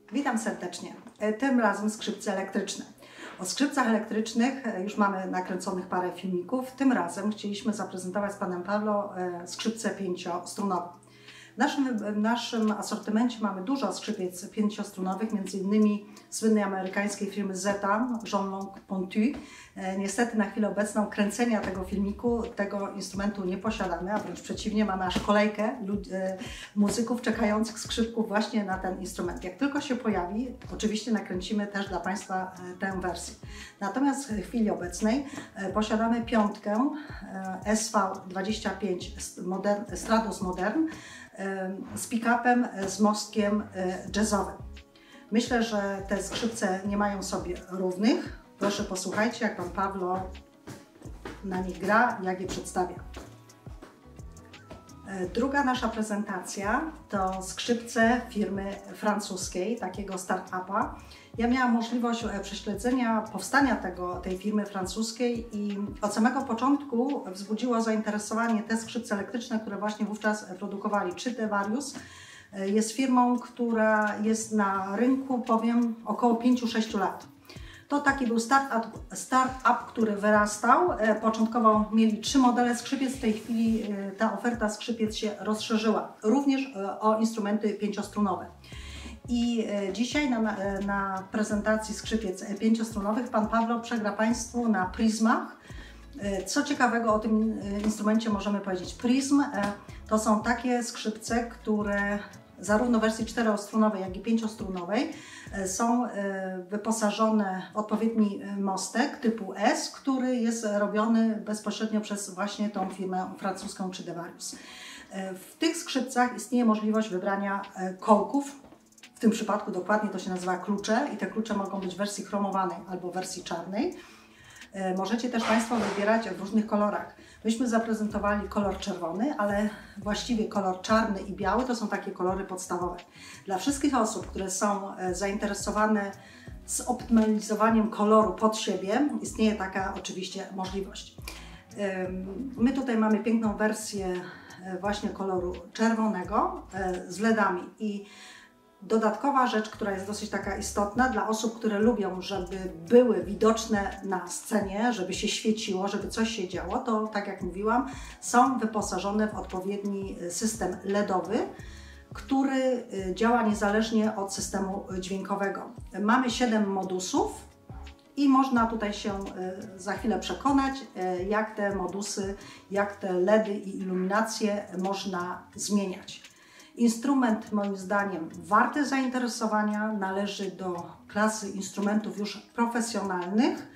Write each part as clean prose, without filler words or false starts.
Witam serdecznie. Tym razem skrzypce elektryczne. O skrzypcach elektrycznych już mamy nakręconych parę filmików. Tym chcieliśmy zaprezentować z Panem Pawlo skrzypce 5-strunowe. W naszym asortymencie mamy dużo skrzypiec 5-strunowych, m.in. słynnej amerykańskiej firmy Zeta, Jean-Longue Ponty. Niestety na chwilę obecną kręcenia tego filmiku, tego instrumentu nie posiadamy, a wręcz przeciwnie, mamy aż kolejkę muzyków czekających skrzypków właśnie na ten instrument. Jak tylko się pojawi, oczywiście nakręcimy też dla Państwa tę wersję. Natomiast w chwili obecnej posiadamy piątkę SV25 Stratos Modern z pick-upem, z mostkiem jazzowym. Myślę, że te skrzypce nie mają sobie równych. Proszę posłuchajcie, jak Pan Pawlo na nich gra, jak je przedstawia. Druga nasza prezentacja to skrzypce firmy francuskiej, takiego start-upa. Ja miałam możliwość prześledzenia powstania tej firmy francuskiej i od samego początku wzbudziło zainteresowanie te skrzypce elektryczne, które właśnie wówczas produkowali. Stradivarius jest firmą, która jest na rynku, powiem, około 5-6 lat. To taki był start-up, który wyrastał. Początkowo mieli 3 modele skrzypiec, w tej chwili ta oferta skrzypiec się rozszerzyła, również o instrumenty 5-strunowe. I dzisiaj na prezentacji skrzypiec 5-strunowych Pan Pawlo przegra Państwu na pryzmach. Co ciekawego o tym instrumencie możemy powiedzieć? Pryzm to są takie skrzypce, które zarówno w wersji 4-strunowej, jak i 5-strunowej są wyposażone w odpowiedni mostek typu S, który jest robiony bezpośrednio przez właśnie tą firmę francuską Stradivarius. W tych skrzypcach istnieje możliwość wybrania kołków. W tym przypadku dokładnie to się nazywa klucze i te klucze mogą być w wersji chromowanej albo w wersji czarnej. Możecie też Państwo wybierać w różnych kolorach. Myśmy zaprezentowali kolor czerwony, ale właściwie kolor czarny i biały to są takie kolory podstawowe. Dla wszystkich osób, które są zainteresowane zoptymalizowaniem koloru pod siebie, istnieje taka oczywiście możliwość. My tutaj mamy piękną wersję właśnie koloru czerwonego z LEDami i dodatkowa rzecz, która jest dosyć taka istotna dla osób, które lubią, żeby były widoczne na scenie, żeby się świeciło, żeby coś się działo, to tak jak mówiłam, są wyposażone w odpowiedni system LEDowy, który działa niezależnie od systemu dźwiękowego. Mamy 7 modusów i można tutaj się za chwilę przekonać, jak te modusy, jak te LEDy i iluminacje można zmieniać. Instrument moim zdaniem warty zainteresowania, należy do klasy instrumentów już profesjonalnych.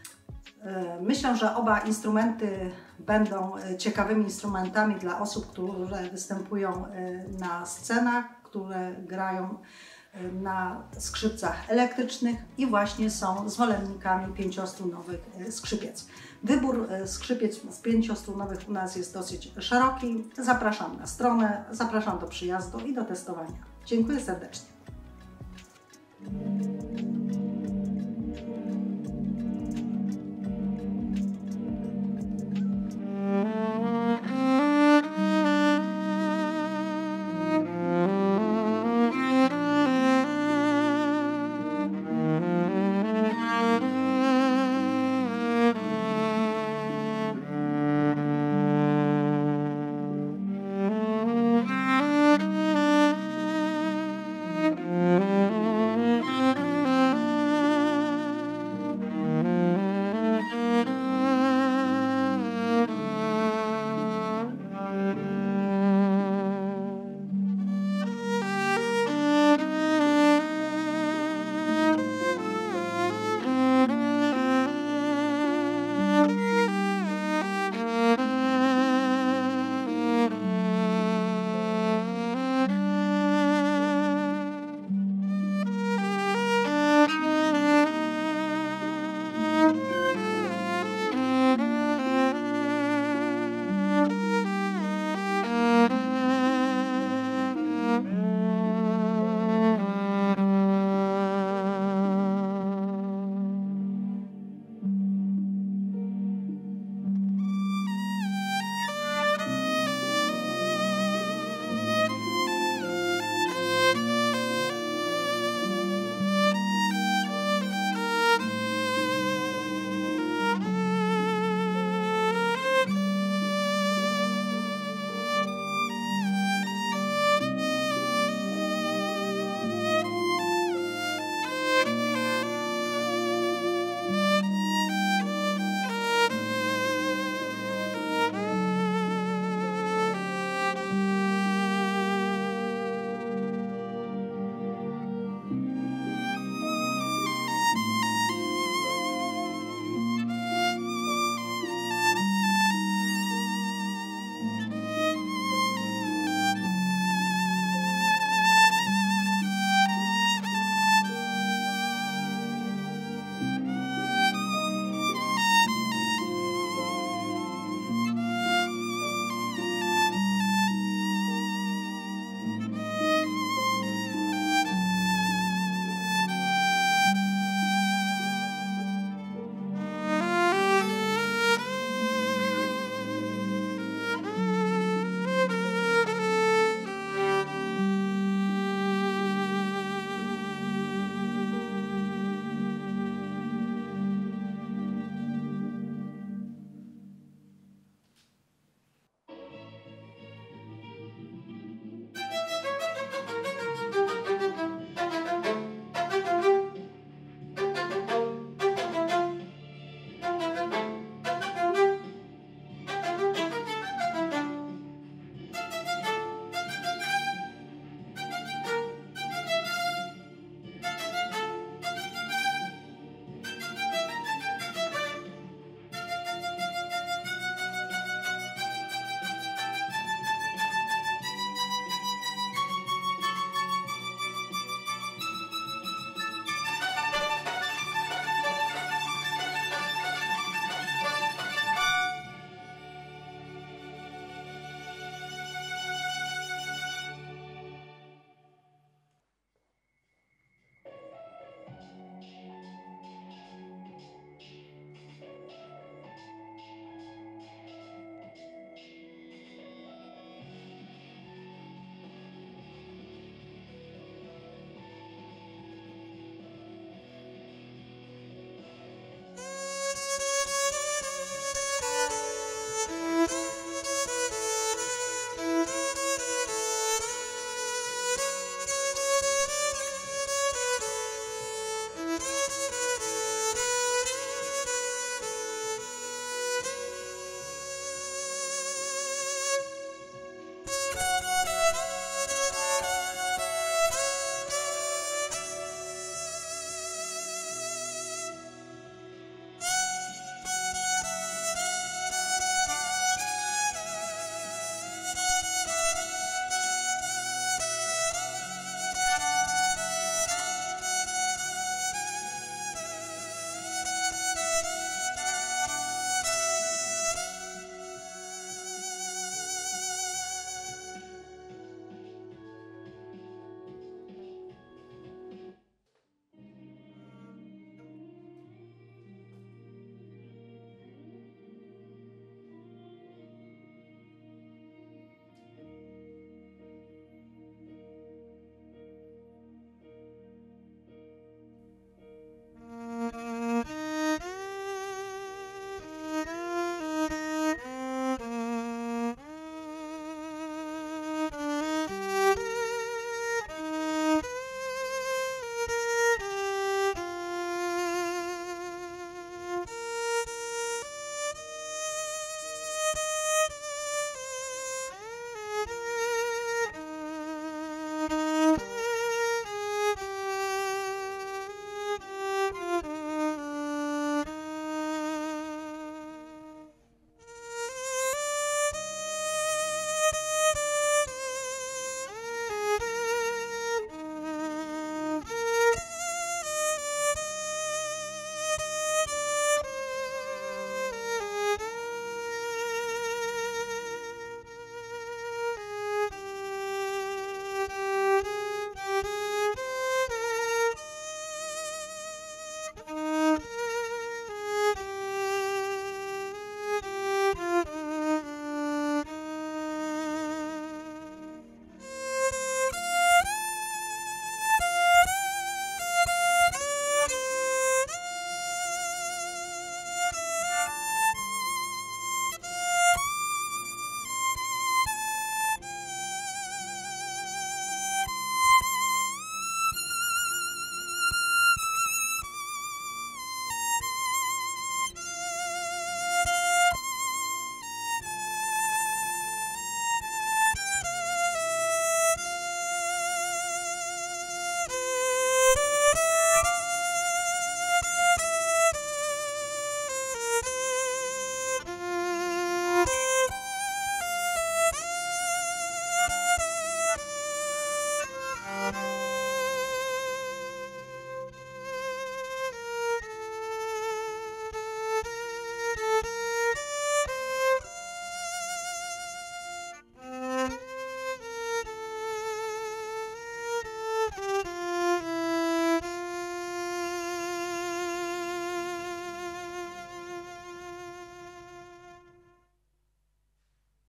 Myślę, że oba instrumenty będą ciekawymi instrumentami dla osób, które występują na scenach, które grają na skrzypcach elektrycznych i właśnie są zwolennikami 5-strunowych skrzypiec. Wybór skrzypiec 5-strunowych u nas jest dosyć szeroki. Zapraszam na stronę, zapraszam do przyjazdu i do testowania. Dziękuję serdecznie.